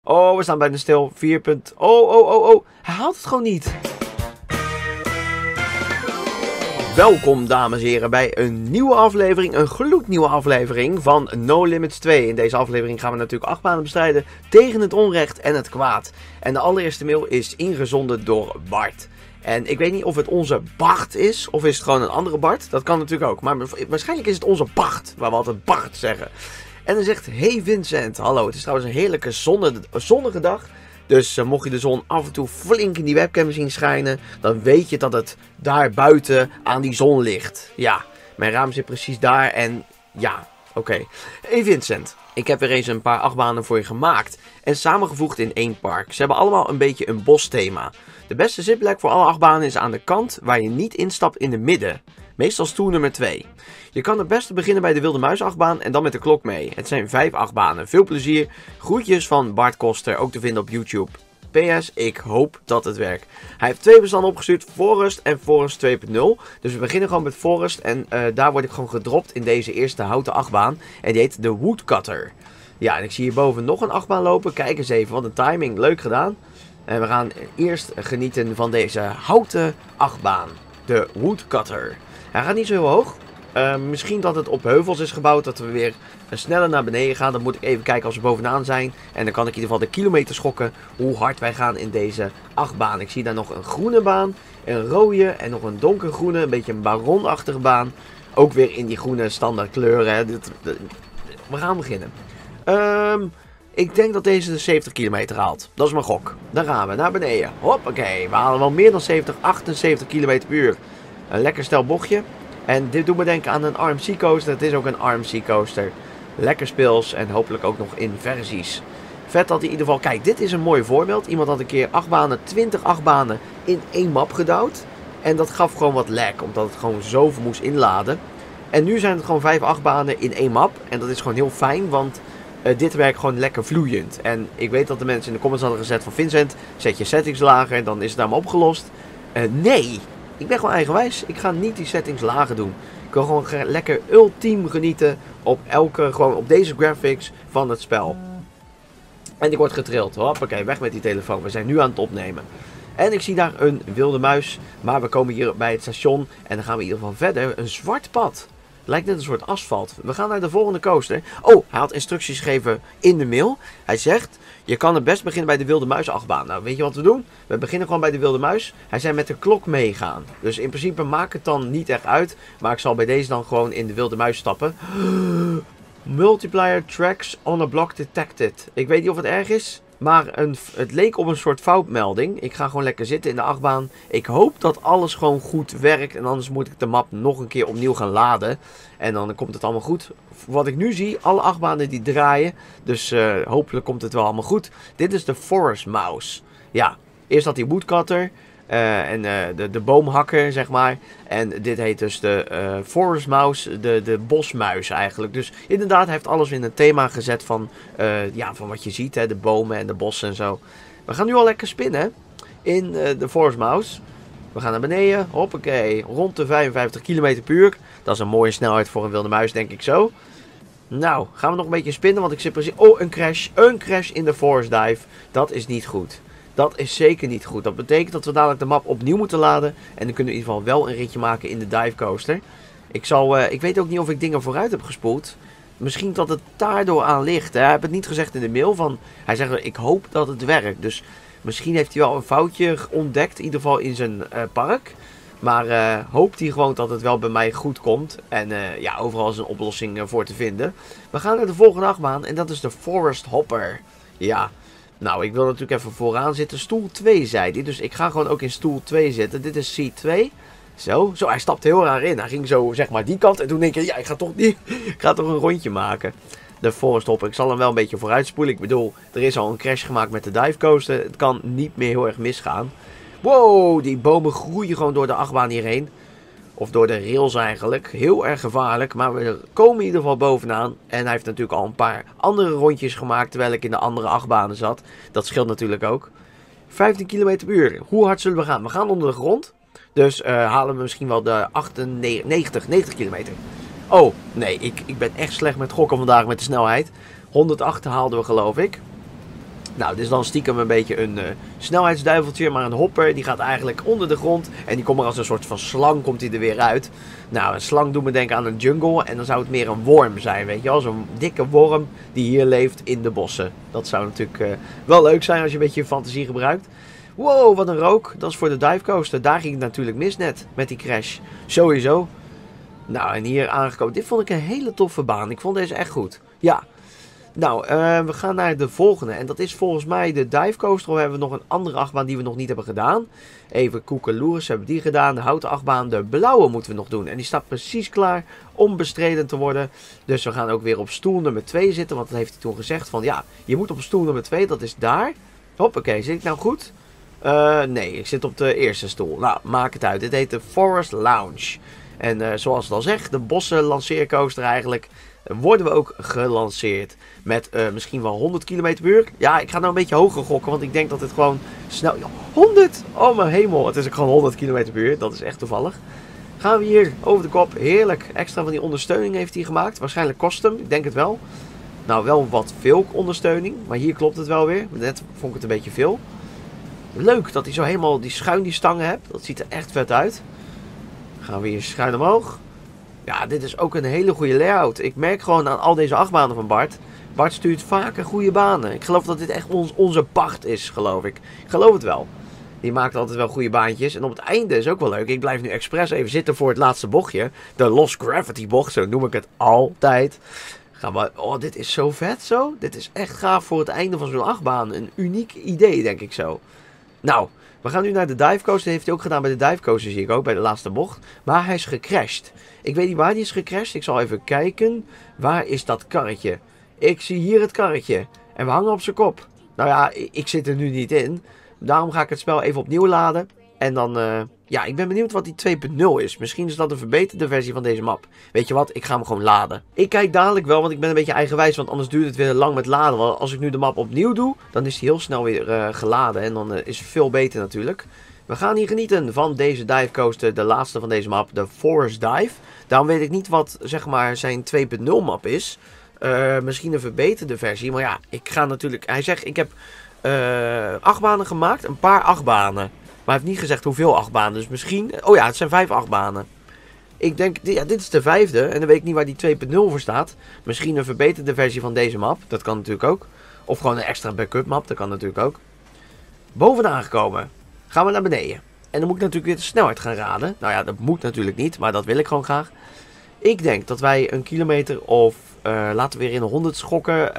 Oh, we staan bijna stil. 4 punt. Oh. Hij haalt het gewoon niet. Welkom dames en heren bij een nieuwe aflevering, een gloednieuwe aflevering van No Limits 2. In deze aflevering gaan we natuurlijk 8 banen bestrijden tegen het onrecht en het kwaad. En de allereerste mail is ingezonden door Bart. En ik weet niet of het onze Bart is, of is het gewoon een andere Bart. Dat kan natuurlijk ook, maar waarschijnlijk is het onze Bart, waar we altijd Bart zeggen. En hij zegt, hey Vincent, hallo, het is trouwens een heerlijke zonnige dag. Dus mocht je de zon af en toe flink in die webcam zien schijnen, dan weet je dat het daar buiten aan die zon ligt. Ja, mijn raam zit precies daar en ja, oké. Hey Vincent, ik heb weer eens een paar achtbanen voor je gemaakt en samengevoegd in één park. Ze hebben allemaal een beetje een bosthema. De beste zitplek voor alle achtbanen is aan de kant waar je niet instapt in de midden. Meestal stoel nummer 2. Je kan het beste beginnen bij de Wilde Muis achtbaan en dan met de klok mee. Het zijn 5 achtbanen. Veel plezier. Groetjes van Bart Koster, ook te vinden op YouTube. PS, ik hoop dat het werkt. Hij heeft 2 bestanden opgestuurd, Forest en Forest 2.0. Dus we beginnen gewoon met Forest en daar word ik gewoon gedropt in deze eerste houten achtbaan. En die heet de Woodcutter. Ja, en ik zie hierboven nog een achtbaan lopen. Kijk eens even, wat een timing. Leuk gedaan. En we gaan eerst genieten van deze houten achtbaan. De Woodcutter. Hij gaat niet zo heel hoog. Misschien dat het op heuvels is gebouwd, dat we weer sneller naar beneden gaan. Dan moet ik even kijken als we bovenaan zijn. En dan kan ik in ieder geval de kilometer schokken hoe hard wij gaan in deze achtbaan. Ik zie daar nog een groene baan, een rode en nog een donkergroene, een beetje een baronachtige baan. Ook weer in die groene standaard kleuren. Hè. We gaan beginnen. Ik denk dat deze de 70 kilometer haalt. Dat is mijn gok. Dan gaan we naar beneden. Hoppakee, we halen wel meer dan 70, 78 kilometer per uur. Een lekker stel bochtje. En dit doet me denken aan een RMC coaster. Het is ook een RMC coaster. Lekker speels en hopelijk ook nog in versies. Vet dat in ieder geval... Kijk, dit is een mooi voorbeeld. Iemand had een keer 8 banen, 20 achtbanen in één map gedouwd. En dat gaf gewoon wat lag, omdat het gewoon zoveel moest inladen. En nu zijn het gewoon 5 achtbanen in één map. En dat is gewoon heel fijn, want dit werkt gewoon lekker vloeiend. En ik weet dat de mensen in de comments hadden gezet van Vincent, zet je settings lager, dan is het daarmee opgelost. Nee! Ik ben gewoon eigenwijs. Ik ga niet die settings lager doen. Ik wil gewoon lekker ultiem genieten gewoon op deze graphics van het spel. En ik word getrild. Hoppakee, weg met die telefoon. We zijn nu aan het opnemen. En ik zie daar een wilde muis. Maar we komen hier bij het station. En dan gaan we in ieder geval verder. Een zwart pad. Lijkt net een soort asfalt. We gaan naar de volgende coaster. Oh, hij had instructies gegeven in de mail. Hij zegt, je kan het best beginnen bij de Wilde Muis achtbaan. Nou, weet je wat we doen? We beginnen gewoon bij de Wilde Muis. Hij zei met de klok meegaan. Dus in principe maakt het dan niet echt uit. Maar ik zal bij deze dan gewoon in de Wilde Muis stappen. Multiplier tracks on a block detected. Ik weet niet of het erg is. Maar het leek op een soort foutmelding. Ik ga gewoon lekker zitten in de achtbaan. Ik hoop dat alles gewoon goed werkt. En anders moet ik de map nog een keer opnieuw gaan laden. En dan komt het allemaal goed. Wat ik nu zie, alle achtbanen die draaien. Dus hopelijk komt het wel allemaal goed. Dit is de Forest Mouse. Ja, eerst had hij Woodcutter. En de boomhakker, zeg maar. En dit heet dus de Forest Mouse, de bosmuis eigenlijk. Dus inderdaad, hij heeft alles in een thema gezet van wat je ziet, hè, de bomen en de bossen en zo. We gaan nu al lekker spinnen in de Forest Mouse. We gaan naar beneden, hoppakee, rond de 55 km per uur. Dat is een mooie snelheid voor een wilde muis, denk ik zo. Nou, gaan we nog een beetje spinnen, want ik zit precies... Oh, een crash in de Forest Dive. Dat is niet goed. Dat is zeker niet goed. Dat betekent dat we dadelijk de map opnieuw moeten laden. En dan kunnen we in ieder geval wel een ritje maken in de dive coaster. Ik weet ook niet of ik dingen vooruit heb gespoeld. Misschien dat het daardoor aan ligt. Hij heeft het niet gezegd in de mail. Hij zegt, ik hoop dat het werkt. Dus misschien heeft hij wel een foutje ontdekt. In ieder geval in zijn park. Maar hoopt hij gewoon dat het wel bij mij goed komt. En overal is een oplossing voor te vinden. We gaan naar de volgende achtbaan. En dat is de Forest Hopper. Ja. Nou, ik wil natuurlijk even vooraan zitten. Stoel 2 zei hij. Dus ik ga gewoon ook in stoel 2 zitten. Dit is C2. Zo, hij stapte heel raar in. Hij ging zo, zeg maar, die kant. En toen denk ik, ja, ik ga toch een rondje maken. De Forest Hopper. Ik zal hem wel een beetje vooruit spoelen. Ik bedoel, er is al een crash gemaakt met de dive coaster. Het kan niet meer heel erg misgaan. Wow, die bomen groeien gewoon door de achtbaan hierheen. Of door de rails eigenlijk. Heel erg gevaarlijk. Maar we komen in ieder geval bovenaan. En hij heeft natuurlijk al een paar andere rondjes gemaakt. Terwijl ik in de andere achtbanen zat. Dat scheelt natuurlijk ook. 15 km per uur. Hoe hard zullen we gaan? We gaan onder de grond. Dus halen we misschien wel de 90 kilometer. Oh, nee. Ik ben echt slecht met gokken vandaag met de snelheid. 108 haalden we geloof ik. Nou, dit is dan stiekem een beetje een snelheidsduiveltje, maar een hopper die gaat eigenlijk onder de grond en die komt er als een soort van slang, komt hij er weer uit. Nou, een slang doet me denken aan een jungle en dan zou het meer een worm zijn, weet je wel, zo'n dikke worm die hier leeft in de bossen. Dat zou natuurlijk wel leuk zijn als je een beetje je fantasie gebruikt. Wow, wat een rook, dat is voor de divecoaster, daar ging het natuurlijk mis net met die crash, sowieso. Nou, en hier aangekomen, dit vond ik een hele toffe baan, ik vond deze echt goed, ja. Nou, we gaan naar de volgende. En dat is volgens mij de divecoaster. Of hebben we nog een andere achtbaan die we nog niet hebben gedaan. Even Koekeloeris hebben we die gedaan. De houten achtbaan, de blauwe moeten we nog doen. En die staat precies klaar om bestreden te worden. Dus we gaan ook weer op stoel nummer 2 zitten. Want dat heeft hij toen gezegd van ja, je moet op stoel nummer 2. Dat is daar. Hoppakee, zit ik nou goed? Nee, ik zit op de eerste stoel. Nou, maak het uit. Dit heet de Forest Lounge. En zoals het al zegt, de bossen lanceercoaster eigenlijk, worden we ook gelanceerd. Met misschien wel 100 km per uur. Ja, ik ga nou een beetje hoger gokken, want ik denk dat het gewoon snel... 100! Oh mijn hemel, het is ook gewoon 100 km per uur. Dat is echt toevallig. Gaan we hier over de kop. Heerlijk. Extra van die ondersteuning heeft hij gemaakt. Waarschijnlijk custom, ik denk het wel. Nou, wel wat veel ondersteuning. Maar hier klopt het wel weer. Net vond ik het een beetje veel. Leuk dat hij zo helemaal die stangen hebt. Dat ziet er echt vet uit. Gaan we hier schuin omhoog. Ja, dit is ook een hele goede layout. Ik merk gewoon aan al deze achtbanen van Bart. Bart stuurt vaker goede banen. Ik geloof dat dit echt onze pacht is, geloof ik. Ik geloof het wel. Die maakt altijd wel goede baantjes. En op het einde is ook wel leuk. Ik blijf nu expres even zitten voor het laatste bochtje. De Lost Gravity bocht, zo noem ik het altijd. Gaan we... Oh, dit is zo vet zo. Dit is echt gaaf voor het einde van zo'n achtbaan. Een uniek idee, denk ik zo. Nou, we gaan nu naar de divecoaster. Dat heeft hij ook gedaan bij de divecoaster, zie ik ook, bij de laatste bocht. Maar hij is gecrashed. Ik weet niet waar hij is gecrashed. Ik zal even kijken. Waar is dat karretje? Ik zie hier het karretje. En we hangen op zijn kop. Nou ja, ik zit er nu niet in. Daarom ga ik het spel even opnieuw laden. En dan, ja, ik ben benieuwd wat die 2.0 is. Misschien is dat een verbeterde versie van deze map. Weet je wat, ik ga hem gewoon laden. Ik kijk dadelijk wel, want ik ben een beetje eigenwijs. Want anders duurt het weer lang met laden. Want als ik nu de map opnieuw doe, dan is hij heel snel weer geladen. En dan is het veel beter natuurlijk. We gaan hier genieten van deze divecoaster, de laatste van deze map, de Forest Dive. Daarom weet ik niet wat, zeg maar, zijn 2.0 map is. Misschien een verbeterde versie, maar ja, ik ga natuurlijk... Hij zegt, ik heb 8 banen gemaakt, een paar 8 banen. Maar hij heeft niet gezegd hoeveel 8 banen, dus misschien... Oh ja, het zijn 5 8 banen. Ik denk, ja, dit is de 5e en dan weet ik niet waar die 2.0 voor staat. Misschien een verbeterde versie van deze map, dat kan natuurlijk ook. Of gewoon een extra backup map, dat kan natuurlijk ook. Bovenaan gekomen. Gaan we naar beneden. En dan moet ik natuurlijk weer de snelheid gaan raden. Nou ja, dat moet natuurlijk niet, maar dat wil ik gewoon graag. Ik denk dat wij een kilometer of, laten we weer in de 100 schokken,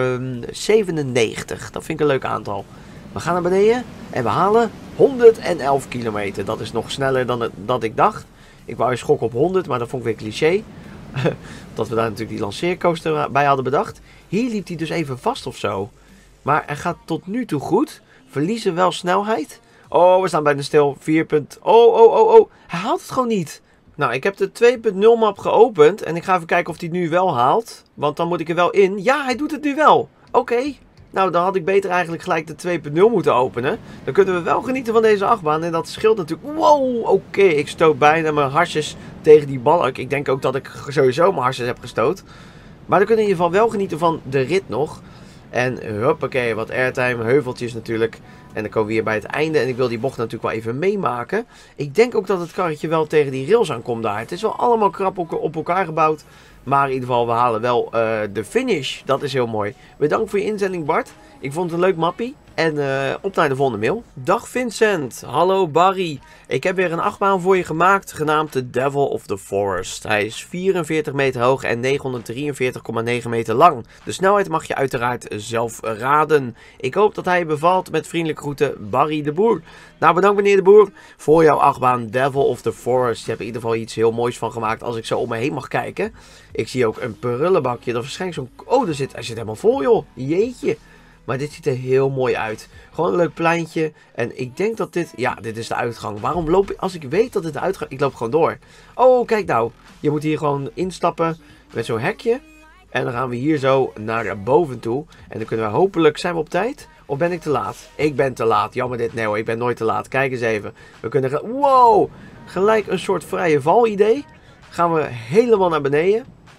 97. Dat vind ik een leuk aantal. We gaan naar beneden en we halen 111 kilometer. Dat is nog sneller dan dat ik dacht. Ik wou schokken op 100, maar dat vond ik weer cliché. Dat we daar natuurlijk die lanceercoaster bij hadden bedacht. Hier liep hij dus even vast of zo. Maar hij gaat tot nu toe goed. Verliezen wel snelheid. Oh, we staan bijna stil. 4. Oh. Hij haalt het gewoon niet. Nou, ik heb de 2.0 map geopend. En ik ga even kijken of hij het nu wel haalt. Want dan moet ik er wel in. Ja, hij doet het nu wel. Oké. Nou, dan had ik beter eigenlijk gelijk de 2.0 moeten openen. Dan kunnen we wel genieten van deze achtbaan. En dat scheelt natuurlijk. Wow, oké. Ik stoot bijna mijn harsjes tegen die balk. Ik denk ook dat ik sowieso mijn harsjes heb gestoot. Maar dan kunnen we in ieder geval wel genieten van de rit nog. En hoppakee, wat airtime, heuveltjes natuurlijk. En dan komen we hier bij het einde. En ik wil die bocht natuurlijk wel even meemaken. Ik denk ook dat het karretje wel tegen die rails aankomt daar. Het is wel allemaal krap op elkaar gebouwd. Maar in ieder geval, we halen wel de finish. Dat is heel mooi. Bedankt voor je inzending, Bart. Ik vond het een leuk mappie. En op naar de volgende mail. Dag Vincent. Hallo Barry. Ik heb weer een achtbaan voor je gemaakt, genaamd The Devil of the Forest. Hij is 44 meter hoog en 943,9 meter lang. De snelheid mag je uiteraard zelf raden. Ik hoop dat hij je bevalt. Met vriendelijke groeten, Barry de Boer. Nou, bedankt meneer de Boer voor jouw achtbaan Devil of the Forest. Je hebt in ieder geval iets heel moois van gemaakt als ik zo om me heen mag kijken. Ik zie ook een prullenbakje. Dat is waarschijnlijk zo'n... Oh, hij zit helemaal vol joh. Jeetje. Maar dit ziet er heel mooi uit. Gewoon een leuk pleintje. En ik denk dat dit... Ja, dit is de uitgang. Waarom loop ik... Als ik weet dat dit de uitgang... Ik loop gewoon door. Oh, kijk nou. Je moet hier gewoon instappen met zo'n hekje. En dan gaan we hier zo naar boven toe. En dan kunnen we hopelijk... Zijn we op tijd? Of ben ik te laat? Ik ben te laat. Jammer dit. Nee hoor, ik ben nooit te laat. Kijk eens even. We kunnen... Wow! Gelijk een soort vrije val idee. Gaan we helemaal naar beneden.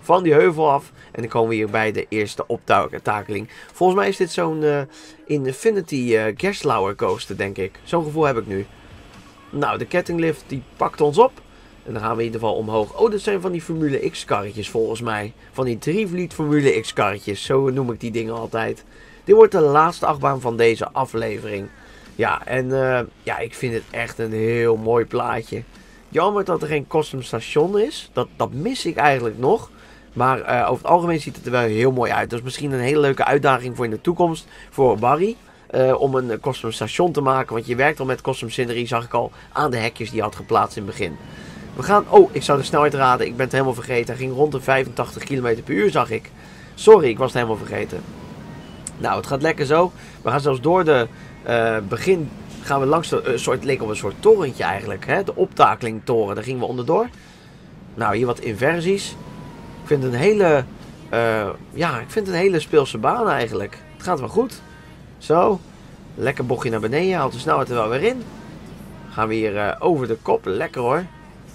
van die heuvel af. En dan komen we hier bij de eerste optakeling. Volgens mij is dit zo'n Infinity Gerstlauer coaster, denk ik. Zo'n gevoel heb ik nu. Nou, de kettinglift die pakt ons op. En dan gaan we in ieder geval omhoog. Oh, dat zijn van die Formule X karretjes volgens mij. Van die Drievliet Formule X karretjes. Zo noem ik die dingen altijd. Dit wordt de laatste achtbaan van deze aflevering. Ja, en ja, ik vind het echt een heel mooi plaatje. Jammer dat er geen custom station is. Dat mis ik eigenlijk nog. Maar over het algemeen ziet het er wel heel mooi uit. Dus misschien een hele leuke uitdaging voor in de toekomst. Voor Barry. Om een custom station te maken. Want je werkt al met custom scenery, zag ik al, aan de hekjes die je had geplaatst in het begin. We gaan... Oh, ik zou de snelheid raden. Ik ben het helemaal vergeten. Hij ging rond de 85 km per uur, zag ik. Sorry, ik was het helemaal vergeten. Nou, het gaat lekker zo. We gaan zelfs door de begin... Gaan we langs de soort... leek op een soort torentje eigenlijk. Hè? De optakelingtoren. Daar gingen we onderdoor. Nou, hier wat inversies. Ik vind het een hele... ja, ik vind het een hele speelse baan eigenlijk. Het gaat wel goed. Zo. Lekker bochtje naar beneden. Haalt de snelheid er wel weer in. Gaan we hier over de kop. Lekker hoor.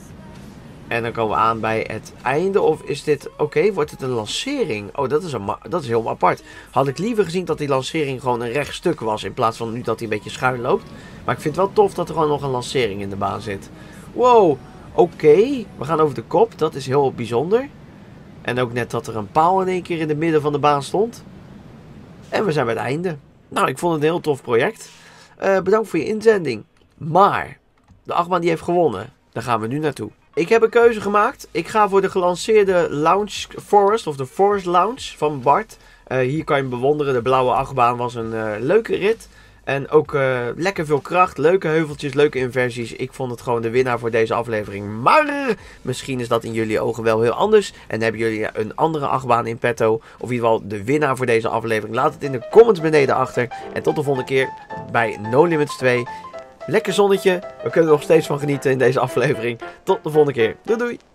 En dan komen we aan bij het einde. Of is dit... Oké, wordt het een lancering? Oh, dat is heel apart. Had ik liever gezien dat die lancering gewoon een recht stuk was. In plaats van nu dat hij een beetje schuin loopt. Maar ik vind het wel tof dat er gewoon nog een lancering in de baan zit. Wow. Oké. We gaan over de kop. Dat is heel bijzonder. En ook net dat er een paal in één keer in het midden van de baan stond. En we zijn bij het einde. Nou, ik vond het een heel tof project. Bedankt voor je inzending. Maar de achtbaan die heeft gewonnen. Daar gaan we nu naartoe. Ik heb een keuze gemaakt. Ik ga voor de gelanceerde Lounge Forest, of de Forest Lounge van Bart. Hier kan je hem bewonderen. De blauwe achtbaan was een leuke rit. En ook lekker veel kracht, leuke heuveltjes, leuke inversies. Ik vond het gewoon de winnaar voor deze aflevering. Maar misschien is dat in jullie ogen wel heel anders. En hebben jullie een andere achtbaan in petto. Of in ieder geval de winnaar voor deze aflevering. Laat het in de comments beneden achter. En tot de volgende keer bij No Limits 2. Lekker zonnetje. We kunnen er nog steeds van genieten in deze aflevering. Tot de volgende keer. Doei doei.